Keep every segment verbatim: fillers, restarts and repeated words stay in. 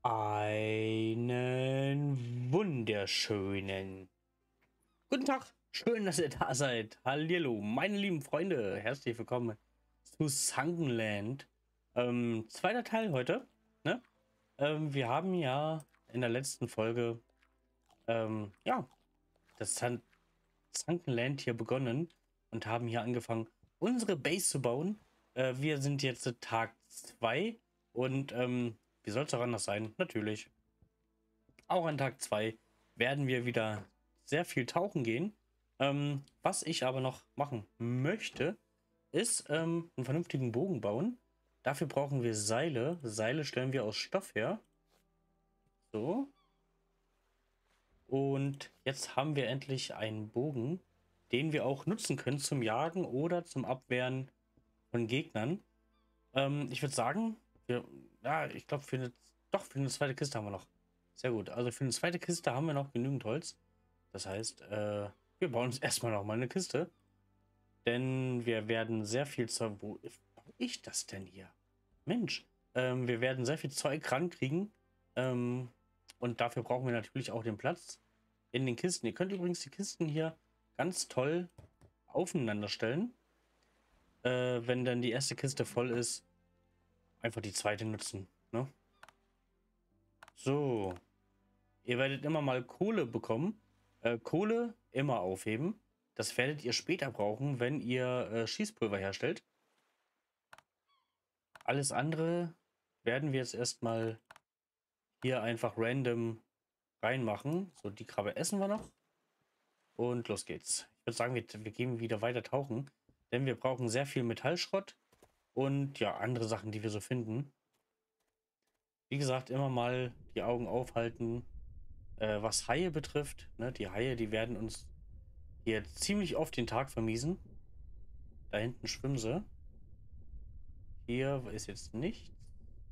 Einen wunderschönen guten Tag. Schön, dass ihr da seid. Hallihallo, meine lieben Freunde. Herzlich willkommen zu Sunkenland. Ähm, zweiter Teil heute. Ne? Ähm, wir haben ja in der letzten Folge ähm, ja, das Sun Sunkenland hier begonnen und haben hier angefangen, unsere Base zu bauen. Äh, wir sind jetzt Tag zwei und ähm, wie soll es auch anders sein? Natürlich. Auch an Tag zwei werden wir wieder sehr viel tauchen gehen. Ähm, was ich aber noch machen möchte, ist ähm, einen vernünftigen Bogen bauen. Dafür brauchen wir Seile. Seile stellen wir aus Stoff her. So. Und jetzt haben wir endlich einen Bogen, den wir auch nutzen können zum Jagen oder zum Abwehren von Gegnern. Ähm, ich würde sagen, wir, ja, ich glaube, für eine, doch, für eine zweite Kiste haben wir noch. Sehr gut. Also für eine zweite Kiste haben wir noch genügend Holz. Das heißt, äh, wir bauen uns erstmal noch mal eine Kiste. Denn wir werden sehr viel Zeug. Wo baue ich das denn hier? Mensch, ähm, wir werden sehr viel Zeug rankriegen. Ähm, und dafür brauchen wir natürlich auch den Platz in den Kisten. Ihr könnt übrigens die Kisten hier ganz toll aufeinander stellen. Äh, wenn dann die erste Kiste voll ist, einfach die zweite nutzen. Ne? So, ihr werdet immer mal Kohle bekommen. Äh, Kohle immer aufheben. Das werdet ihr später brauchen, wenn ihr äh, Schießpulver herstellt. Alles andere werden wir jetzt erstmal hier einfach random reinmachen. So, die Krabbe essen wir noch. Und los geht's. Ich würde sagen, wir, wir gehen wieder weiter tauchen. Denn wir brauchen sehr viel Metallschrott. Und ja, andere Sachen, die wir so finden. Wie gesagt, immer mal die Augen aufhalten. Äh, was Haie betrifft, ne, die Haie, die werden uns hier ziemlich oft den Tag vermiesen. Da hinten schwimmen sie. Hier ist jetzt nichts.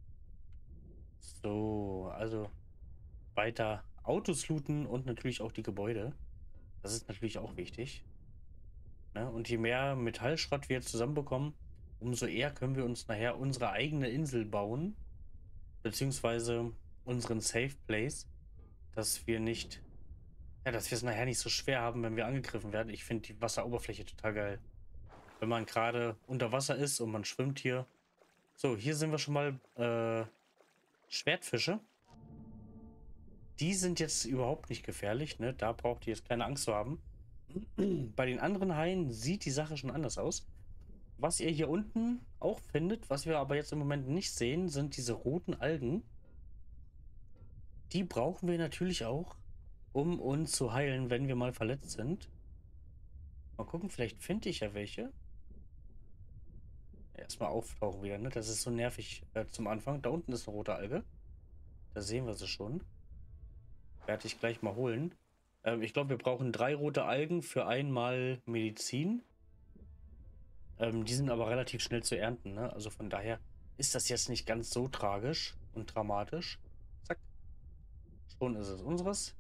So, also weiter Autos looten und natürlich auch die Gebäude. Das ist natürlich auch wichtig. Ne? Und je mehr Metallschrott wir zusammenbekommen, umso eher können wir uns nachher unsere eigene Insel bauen. Beziehungsweise unseren Safe Place. Dass wir nicht, ja, dass wir es nachher nicht so schwer haben, wenn wir angegriffen werden. Ich finde die Wasseroberfläche total geil. Wenn man gerade unter Wasser ist und man schwimmt hier. So, hier sind wir schon mal äh, Schwertfische. Die sind jetzt überhaupt nicht gefährlich, ne? Da braucht ihr jetzt keine Angst zu haben. Bei den anderen Haien sieht die Sache schon anders aus. Was ihr hier unten auch findet, was wir aber jetzt im Moment nicht sehen, sind diese roten Algen. Die brauchen wir natürlich auch, um uns zu heilen, wenn wir mal verletzt sind. Mal gucken, vielleicht finde ich ja welche. Erstmal auftauchen wieder, ne? Das ist so nervig äh, zum Anfang. Da unten ist eine rote Alge. Da sehen wir sie schon. Werde ich gleich mal holen. Ähm, ich glaube, wir brauchen drei rote Algen für einmal Medizin. Ähm, die sind aber relativ schnell zu ernten, ne? Also von daher ist das jetzt nicht ganz so tragisch und dramatisch. Zack. Schon ist es unseres.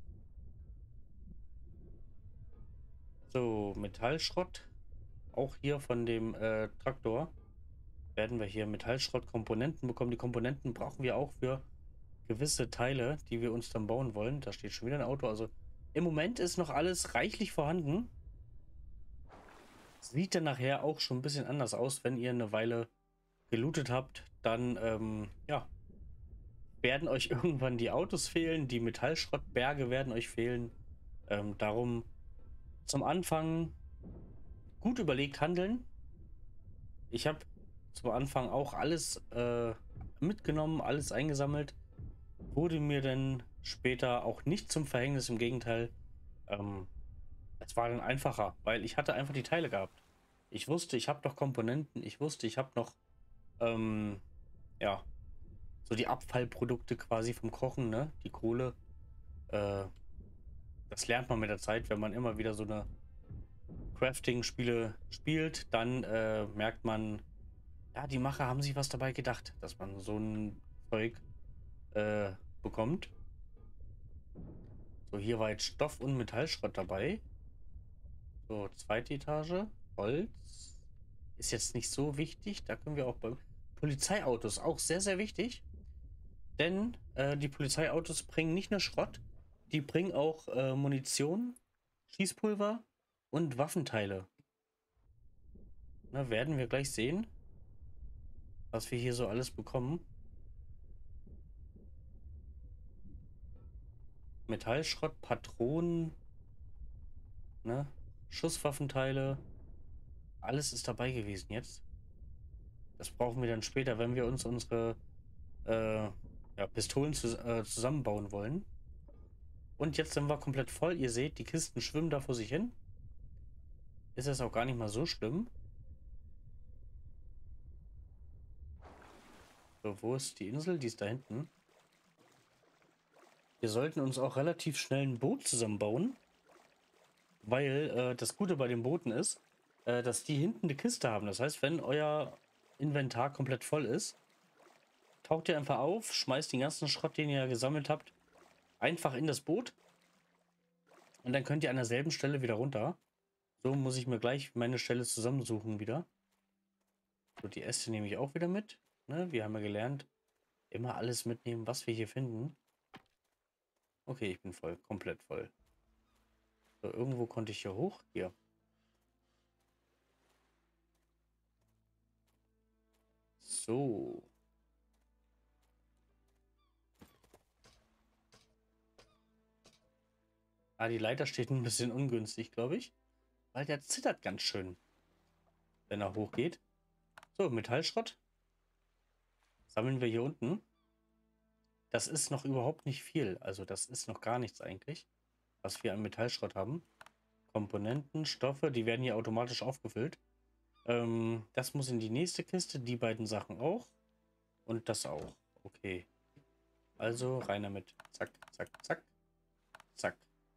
So, Metallschrott. Auch hier von dem äh, Traktor werden wir hier Metallschrott-Komponenten bekommen. Die Komponenten brauchen wir auch für gewisse Teile, die wir uns dann bauen wollen. Da steht schon wieder ein Auto. Also im Moment ist noch alles reichlich vorhanden. Sieht dann nachher auch schon ein bisschen anders aus, wenn ihr eine Weile gelootet habt. Dann, ähm, ja, werden euch irgendwann die Autos fehlen. Die Metallschrottberge werden euch fehlen. Ähm, darum zum Anfang gut überlegt handeln. Ich habe zum Anfang auch alles äh, mitgenommen, alles eingesammelt. Wurde mir dann später auch nicht zum Verhängnis, im Gegenteil. Ähm, es war dann einfacher, weil ich hatte einfach die Teile gehabt. Ich wusste, ich habe noch Komponenten, ich wusste, ich habe noch, ähm, ja, so die Abfallprodukte quasi vom Kochen, ne? Die Kohle. Äh, das lernt man mit der Zeit, wenn man immer wieder so eine Crafting-Spiele spielt, dann äh, merkt man, ja, die Macher haben sich was dabei gedacht, dass man so ein Zeug äh, bekommt. So, hier war jetzt Stoff- und Metallschrott dabei. So, zweite Etage. Holz. Ist jetzt nicht so wichtig. Da können wir auch bei Polizeiautos auch sehr, sehr wichtig. Denn äh, die Polizeiautos bringen nicht nur Schrott, die bringen auch äh, Munition, Schießpulver und Waffenteile. Na, werden wir gleich sehen, was wir hier so alles bekommen. Metallschrott, Patronen, ne? Schusswaffenteile. Alles ist dabei gewesen jetzt. Das brauchen wir dann später, wenn wir uns unsere äh, ja, Pistolen zu, äh, zusammenbauen wollen. Und jetzt sind wir komplett voll. Ihr seht, die Kisten schwimmen da vor sich hin. Ist es auch gar nicht mal so schlimm. So, wo ist die Insel? Die ist da hinten. Wir sollten uns auch relativ schnell ein Boot zusammenbauen. Weil äh, das Gute bei den Booten ist, äh, dass die hinten eine Kiste haben. Das heißt, wenn euer Inventar komplett voll ist, taucht ihr einfach auf, schmeißt den ganzen Schrott, den ihr gesammelt habt, einfach in das Boot. Und dann könnt ihr an derselben Stelle wieder runter. So muss ich mir gleich meine Stelle zusammensuchen wieder. So, die Äste nehme ich auch wieder mit. Ne? Wir haben ja gelernt, immer alles mitnehmen, was wir hier finden. Okay, ich bin voll, komplett voll. So, irgendwo konnte ich hier hoch. Hier. So. Ah, die Leiter steht ein bisschen ungünstig, glaube ich. Weil der zittert ganz schön, wenn er hochgeht. So, Metallschrott. Sammeln wir hier unten. Das ist noch überhaupt nicht viel. Also das ist noch gar nichts eigentlich, was wir an Metallschrott haben. Komponenten, Stoffe, die werden hier automatisch aufgefüllt. Ähm, das muss in die nächste Kiste. Die beiden Sachen auch. Und das auch. Okay. Also rein damit. Zack, zack, zack. Zack.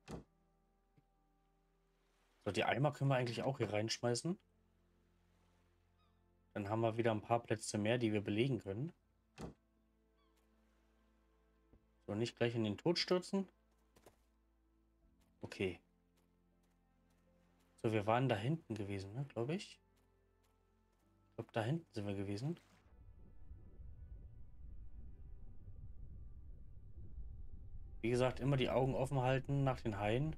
So, die Eimer können wir eigentlich auch hier reinschmeißen. Dann haben wir wieder ein paar Plätze mehr, die wir belegen können. So, nicht gleich in den Tod stürzen. Okay. So, wir waren da hinten gewesen, ne, glaube ich. Ich glaube, da hinten sind wir gewesen. Wie gesagt, immer die Augen offen halten nach den Haien.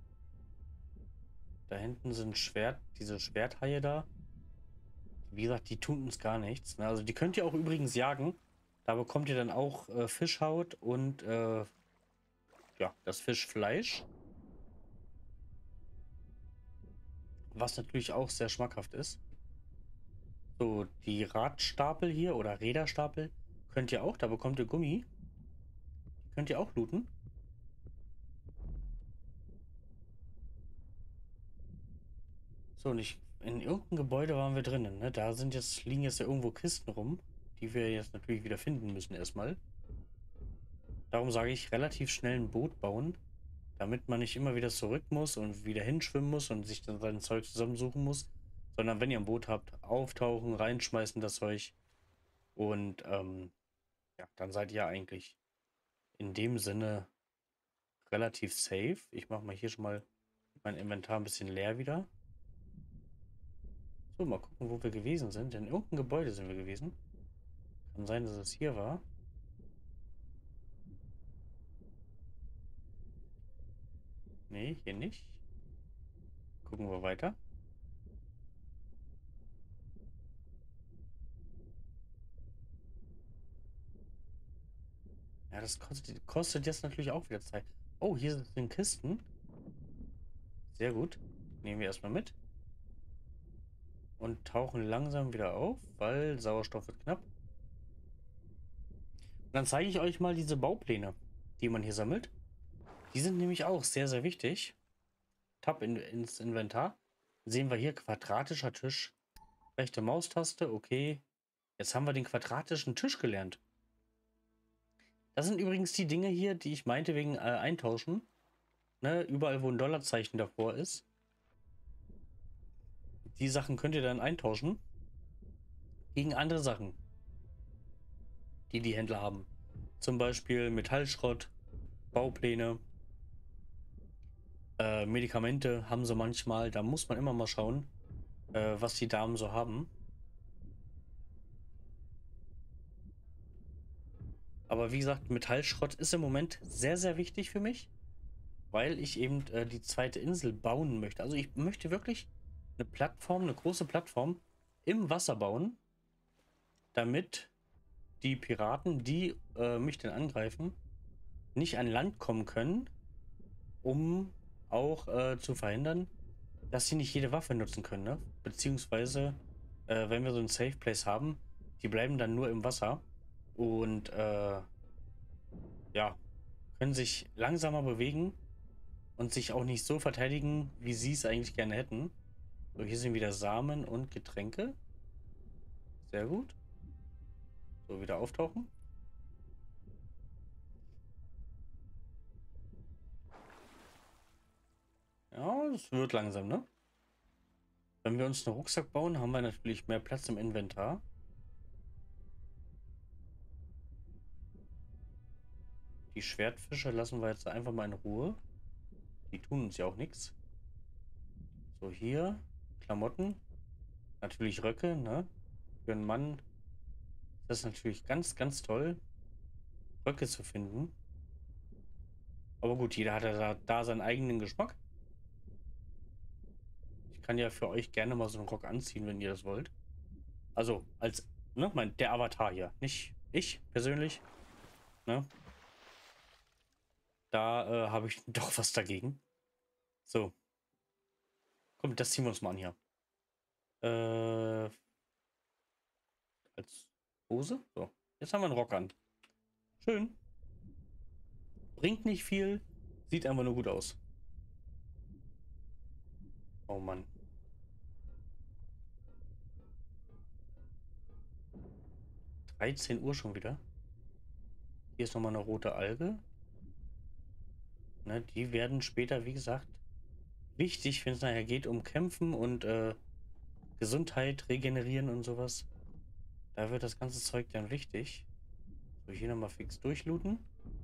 Da hinten sind Schwert, diese Schwerthaie da. Wie gesagt, die tun uns gar nichts. Ne? Also die könnt ihr auch übrigens jagen. Da bekommt ihr dann auch äh, Fischhaut und äh, ja, das Fischfleisch. Was natürlich auch sehr schmackhaft ist. So, die Radstapel hier oder Räderstapel könnt ihr auch. Da bekommt ihr Gummi. Die könnt ihr auch looten. So, und ich, in irgendeinem Gebäude waren wir drinnen. Ne? Da sind jetzt, liegen jetzt ja irgendwo Kisten rum, die wir jetzt natürlich wieder finden müssen erstmal. Darum sage ich, relativ schnell ein Boot bauen, damit man nicht immer wieder zurück muss und wieder hinschwimmen muss und sich dann sein Zeug zusammensuchen muss, sondern wenn ihr ein Boot habt, auftauchen, reinschmeißen das Zeug und ähm, ja, dann seid ihr eigentlich in dem Sinne relativ safe. Ich mache mal hier schon mal mein Inventar ein bisschen leer wieder. So, mal gucken, wo wir gewesen sind. In irgendeinem Gebäude sind wir gewesen. Kann sein, dass es hier war. Nee, hier nicht. Gucken wir weiter. Ja, das kostet, kostet jetzt natürlich auch wieder Zeit. Oh, hier sind Kisten. Sehr gut. Nehmen wir erstmal mit. Und tauchen langsam wieder auf, weil Sauerstoff wird knapp. Und dann zeige ich euch mal diese Baupläne, die man hier sammelt. Die sind nämlich auch sehr, sehr wichtig. Tab in, ins Inventar. Sehen wir hier quadratischer Tisch. Rechte Maustaste, okay. Jetzt haben wir den quadratischen Tisch gelernt. Das sind übrigens die Dinge hier, die ich meinte wegen äh, Eintauschen. Ne, überall, wo ein Dollarzeichen davor ist. Die Sachen könnt ihr dann eintauschen. Gegen andere Sachen, die die Händler haben. Zum Beispiel Metallschrott, Baupläne, äh, Medikamente haben sie manchmal. Da muss man immer mal schauen, äh, was die Damen so haben. Aber wie gesagt, Metallschrott ist im Moment sehr, sehr wichtig für mich, weil ich eben äh, die zweite Insel bauen möchte. Also ich möchte wirklich eine Plattform, eine große Plattform im Wasser bauen, damit die Piraten, die äh, mich dann angreifen, nicht an Land kommen können, um auch äh, zu verhindern, dass sie nicht jede Waffe nutzen können, ne? Beziehungsweise, äh, wenn wir so ein Safe Place haben, die bleiben dann nur im Wasser und äh, ja, können sich langsamer bewegen und sich auch nicht so verteidigen, wie sie es eigentlich gerne hätten. So, hier sind wieder Samen und Getränke. Sehr gut. So, wieder auftauchen. Ja, es wird langsam, ne? Wenn wir uns einen Rucksack bauen, haben wir natürlich mehr Platz im Inventar. Die Schwertfische lassen wir jetzt einfach mal in Ruhe. Die tun uns ja auch nichts. So, hier Klamotten. Natürlich Röcke, ne? Für einen Mann ist das natürlich ganz, ganz toll, Röcke zu finden. Aber gut, jeder hat ja da, da seinen eigenen Geschmack. Ich kann ja für euch gerne mal so einen Rock anziehen, wenn ihr das wollt. Also, als, ne, mein, der Avatar hier. Nicht ich persönlich, ne? Da äh, habe ich doch was dagegen. So, komm, das ziehen wir uns mal an hier. Äh, als Hose? So, jetzt haben wir einen Rock an. Schön. Bringt nicht viel, sieht einfach nur gut aus. Oh Mann. dreizehn Uhr schon wieder. Hier ist nochmal eine rote Alge. Ne, die werden später, wie gesagt, wichtig, wenn es nachher geht um Kämpfen und äh, Gesundheit, Regenerieren und sowas. Da wird das ganze Zeug dann wichtig. So, hier nochmal fix durchlooten.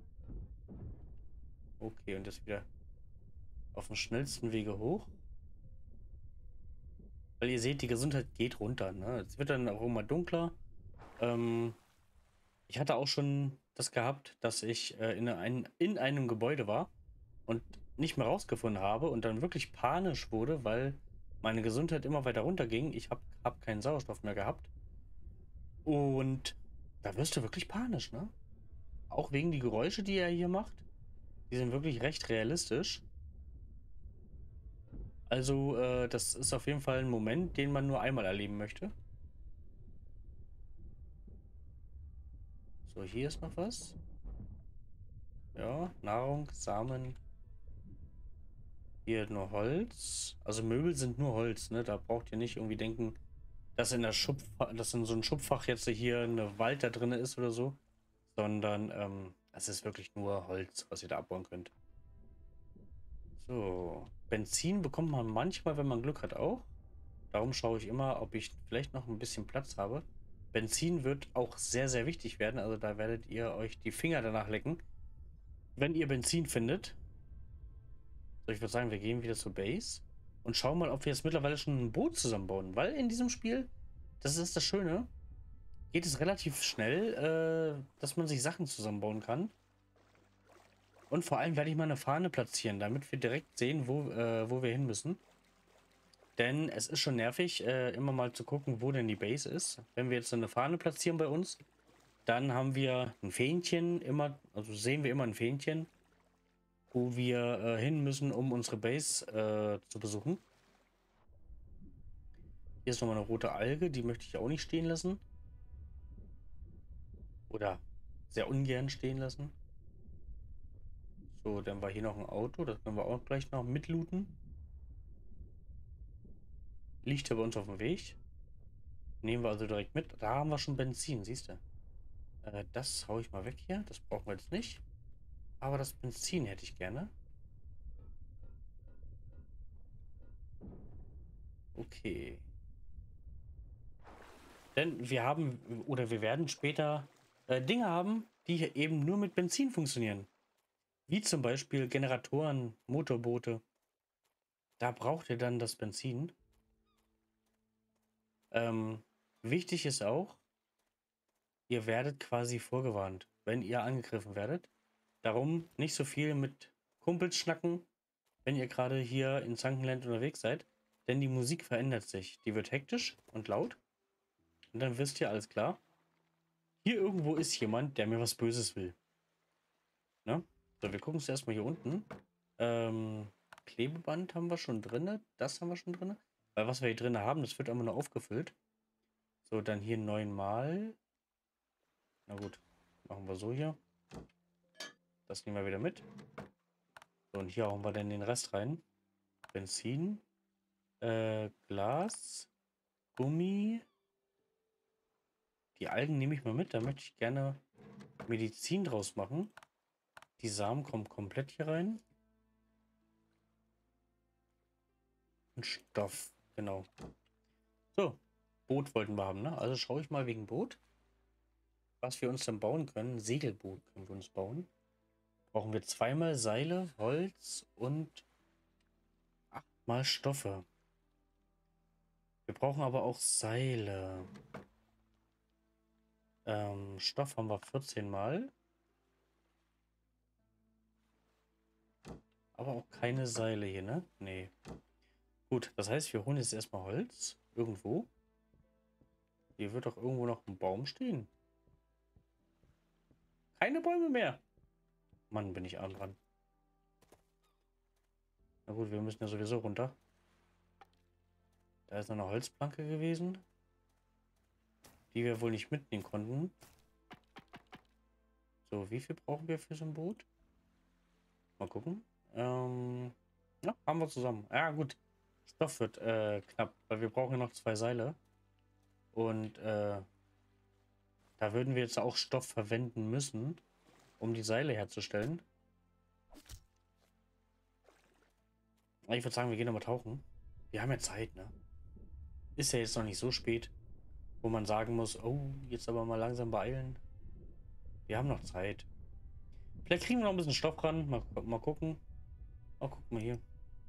Okay, und das wieder auf dem schnellsten Wege hoch. Weil ihr seht, die Gesundheit geht runter. Ne? Es wird dann auch immer dunkler. Ähm, ich hatte auch schon das gehabt, dass ich äh, in, ein, in einem Gebäude war und nicht mehr rausgefunden habe und dann wirklich panisch wurde, weil meine Gesundheit immer weiter runterging. Ich habe hab keinen Sauerstoff mehr gehabt. Und da wirst du wirklich panisch, ne? Auch wegen die Geräusche, die er hier macht. Die sind wirklich recht realistisch. Also, äh, das ist auf jeden Fall ein Moment, den man nur einmal erleben möchte. So, hier ist noch was. Ja, Nahrung, Samen. Hier nur Holz. Also Möbel sind nur Holz, ne? Da braucht ihr nicht irgendwie denken, dass in der Schubfach, dass in so ein Schubfach jetzt hier eine Wald da drin ist oder so. Sondern, ähm, es ist wirklich nur Holz, was ihr da abbauen könnt. So, Benzin bekommt man manchmal, wenn man Glück hat, auch. Darum schaue ich immer, ob ich vielleicht noch ein bisschen Platz habe. Benzin wird auch sehr, sehr wichtig werden. Also da werdet ihr euch die Finger danach lecken, wenn ihr Benzin findet. So, ich würde sagen, wir gehen wieder zur Base und schauen mal, ob wir jetzt mittlerweile schon ein Boot zusammenbauen. Weil in diesem Spiel, das ist das Schöne, geht es relativ schnell, äh, dass man sich Sachen zusammenbauen kann. Und vor allem werde ich mal eine Fahne platzieren, damit wir direkt sehen, wo, äh, wo wir hin müssen. Denn es ist schon nervig, äh, immer mal zu gucken, wo denn die Base ist. Wenn wir jetzt eine Fahne platzieren bei uns, dann haben wir ein Fähnchen immer, also sehen wir immer ein Fähnchen, wo wir äh, hin müssen, um unsere Base äh, zu besuchen. Hier ist nochmal eine rote Alge, die möchte ich auch nicht stehen lassen. Oder sehr ungern stehen lassen. So, dann war hier noch ein Auto, das können wir auch gleich noch mitlooten. Liegt hier bei uns auf dem Weg. Nehmen wir also direkt mit. Da haben wir schon Benzin, siehst du. Äh, das hau ich mal weg hier. Das brauchen wir jetzt nicht. Aber das Benzin hätte ich gerne. Okay. Denn wir haben, oder wir werden später äh, Dinge haben, die hier eben nur mit Benzin funktionieren. Wie zum Beispiel Generatoren, Motorboote. Da braucht ihr dann das Benzin. Ähm, wichtig ist auch, ihr werdet quasi vorgewarnt, wenn ihr angegriffen werdet. Darum nicht so viel mit Kumpels schnacken, wenn ihr gerade hier in Sunkenland unterwegs seid. Denn die Musik verändert sich. Die wird hektisch und laut. Und dann wisst ihr, alles klar. Hier irgendwo ist jemand, der mir was Böses will. Ne? So, wir gucken uns erstmal hier unten. Ähm, Klebeband haben wir schon drin. Das haben wir schon drin. Weil was wir hier drin haben, das wird immer nur aufgefüllt. So, dann hier neunmal. Na gut, machen wir so hier. Das nehmen wir wieder mit. So, und hier hauen wir dann den Rest rein. Benzin. Äh, Glas. Gummi. Die Algen nehme ich mal mit. Da möchte ich gerne Medizin draus machen. Die Samen kommen komplett hier rein. Und Stoff. Genau. So. Boot wollten wir haben, ne? Also schaue ich mal wegen Boot. Was wir uns dann bauen können. Segelboot können wir uns bauen. Brauchen wir zweimal Seile, Holz und achtmal Stoffe. Wir brauchen aber auch Seile. Ähm, Stoff haben wir vierzehn Mal. Aber auch keine Seile hier, ne? Nee. Gut, das heißt, wir holen jetzt erstmal Holz. Irgendwo. Hier wird doch irgendwo noch ein Baum stehen. Keine Bäume mehr. Mann, bin ich arm dran. Na gut, wir müssen ja sowieso runter. Da ist noch eine Holzplanke gewesen, die wir wohl nicht mitnehmen konnten. So, wie viel brauchen wir für so ein Boot? Mal gucken. Ähm, ja, haben wir zusammen. Ja, gut. Stoff wird äh, knapp, weil wir brauchen noch zwei Seile. Und äh, da würden wir jetzt auch Stoff verwenden müssen, um die Seile herzustellen. Ich würde sagen, wir gehen nochmal tauchen. Wir haben ja Zeit, ne? Ist ja jetzt noch nicht so spät, wo man sagen muss, oh, jetzt aber mal langsam beeilen. Wir haben noch Zeit. Vielleicht kriegen wir noch ein bisschen Stoff ran. Mal, mal gucken. Oh, guck mal hier.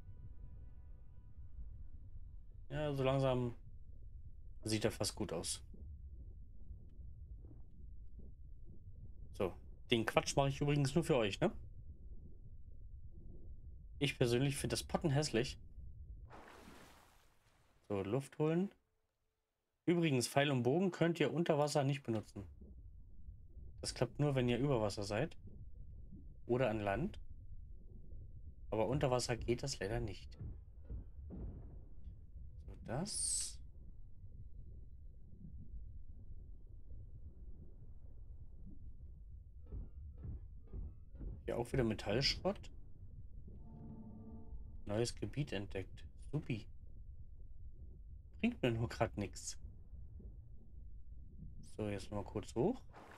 Ja, so langsam sieht er fast gut aus. So, den Quatsch mache ich übrigens nur für euch, ne? Ich persönlich finde das Potten hässlich. So, Luft holen. Übrigens, Pfeil und Bogen könnt ihr unter Wasser nicht benutzen. Das klappt nur, wenn ihr über Wasser seid. Oder an Land. Aber unter Wasser geht das leider nicht. So, das. Hier auch wieder Metallschrott. Neues Gebiet entdeckt. Supi. Bringt mir nur gerade nichts. So, jetzt mal kurz hoch.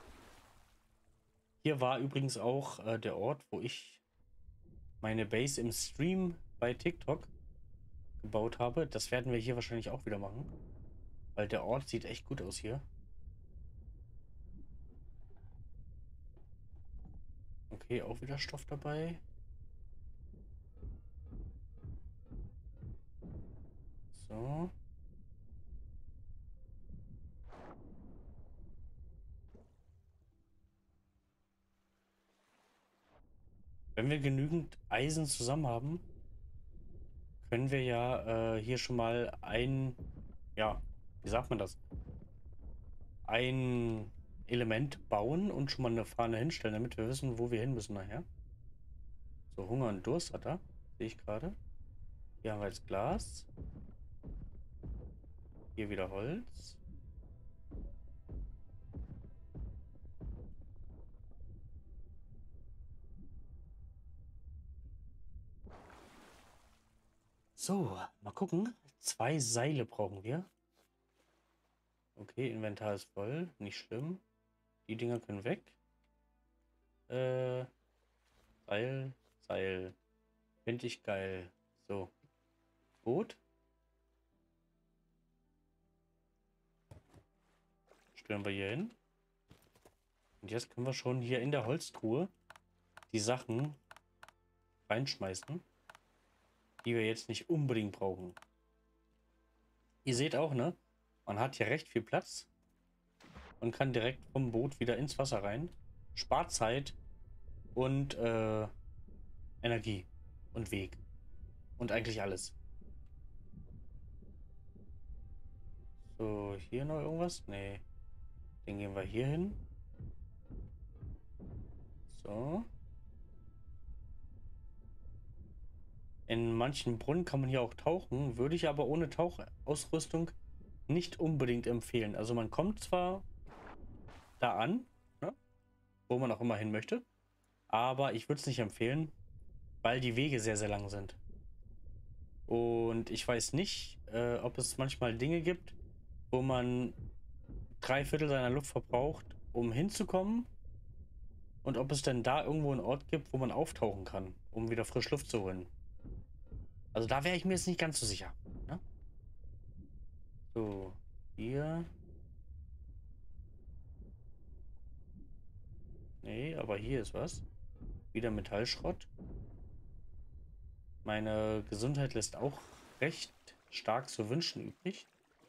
Hier war übrigens auch äh, der Ort, wo ich meine Base im Stream bei TikTok gebaut habe. Das werden wir hier wahrscheinlich auch wieder machen. Weil der Ort sieht echt gut aus hier. Okay, auch wieder Stoff dabei. So. Wenn wir genügend Eisen zusammen haben, können wir ja äh, hier schon mal ein, ja, wie sagt man das? Ein Element bauen und schon mal eine Fahne hinstellen, damit wir wissen, wo wir hin müssen nachher. So, Hunger und Durst hat er, sehe ich gerade. Hier haben wir jetzt Glas. Hier wieder Holz. So, mal gucken. Zwei Seile brauchen wir. Okay, Inventar ist voll. Nicht schlimm. Die Dinger können weg. Äh, Seil, Seil. Finde ich geil. So. Boot. Stellen wir hier hin. Und jetzt können wir schon hier in der Holztruhe die Sachen reinschmeißen, die wir jetzt nicht unbedingt brauchen. Ihr seht auch, ne? Man hat hier recht viel Platz. und kann direkt vom Boot wieder ins Wasser rein. Spart Zeit und äh, Energie und Weg und eigentlich alles. So, hier noch irgendwas? Nee. Den gehen wir hier hin. So. In manchen Brunnen kann man hier auch tauchen, würde ich aber ohne Tauchausrüstung nicht unbedingt empfehlen. Also man kommt zwar da an, ne, wo man auch immer hin möchte, aber ich würde es nicht empfehlen, weil die Wege sehr, sehr lang sind. Und ich weiß nicht, äh, ob es manchmal Dinge gibt, wo man drei Viertel seiner Luft verbraucht, um hinzukommen. Und ob es denn da irgendwo einen Ort gibt, wo man auftauchen kann, um wieder frisch Luft zu holen. Also da wäre ich mir jetzt nicht ganz so sicher. Ne? So, hier. Nee, aber hier ist was. Wieder Metallschrott. Meine Gesundheit lässt auch recht stark zu wünschen übrig.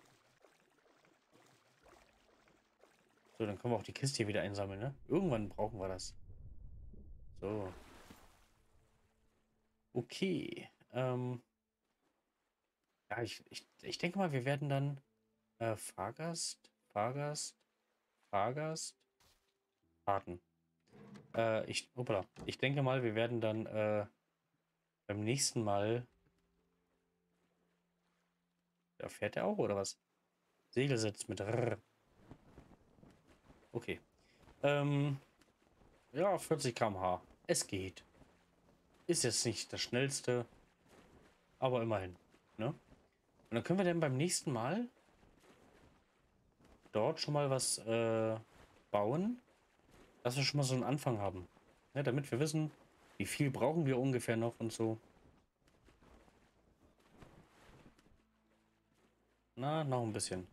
So, dann können wir auch die Kiste hier wieder einsammeln, ne? Irgendwann brauchen wir das. So. Okay. Ähm. Ja, ich, ich, ich denke mal, wir werden dann äh, Fahrgast, Fahrgast, Fahrgast, Fahrten. Äh, ich, hoppala. Ich denke mal, wir werden dann äh, beim nächsten Mal. Da fährt er auch, oder was? Segelsitz mit R. Okay. Ähm, ja, vierzig Kilometer pro Stunde. Es geht. Ist jetzt nicht das schnellste, aber immerhin. Ne? Und dann können wir dann beim nächsten Mal dort schon mal was äh, bauen, dass wir schon mal so einen Anfang haben. Ne? Damit wir wissen, wie viel brauchen wir ungefähr noch und so. Na, noch ein bisschen.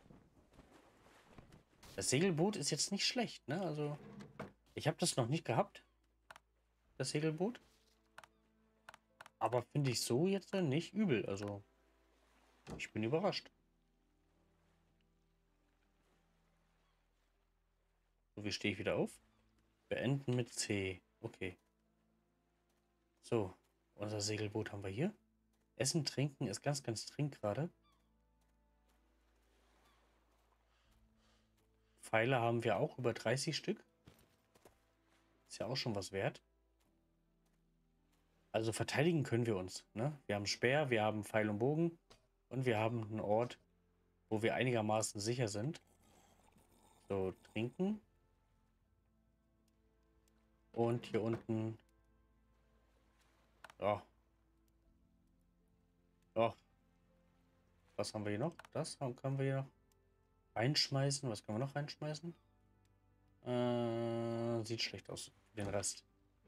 Das Segelboot ist jetzt nicht schlecht, ne? Also, ich habe das noch nicht gehabt, das Segelboot. Aber finde ich so jetzt nicht übel. Also, ich bin überrascht. So, wie stehe ich wieder auf? Beenden mit C. Okay. So, unser Segelboot haben wir hier. Essen, trinken ist ganz, ganz dringend gerade. Pfeile haben wir auch über dreißig Stück. Ist ja auch schon was wert. Also verteidigen können wir uns. Ne? Wir haben Speer, wir haben Pfeil und Bogen und wir haben einen Ort, wo wir einigermaßen sicher sind. So, trinken. Und hier unten. Ja. Ja. Was haben wir hier noch? Das haben, können wir hier noch reinschmeißen. Was können wir noch reinschmeißen? Äh, sieht schlecht aus. Den Rest.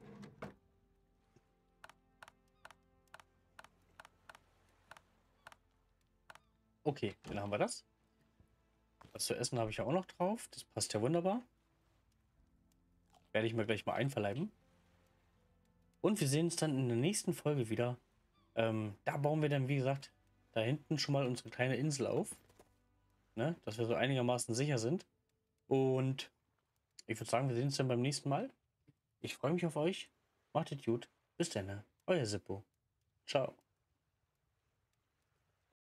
Okay, dann haben wir das. Was zu essen habe ich ja auch noch drauf. Das passt ja wunderbar. Werde ich mir gleich mal einverleiben. Und wir sehen uns dann in der nächsten Folge wieder. Ähm, da bauen wir dann, wie gesagt, da hinten schon mal unsere kleine Insel auf. Ne? Dass wir so einigermaßen sicher sind. Und ich würde sagen, wir sehen uns dann beim nächsten Mal. Ich freue mich auf euch. Macht es gut. Bis dann. Euer Sippo. Ciao.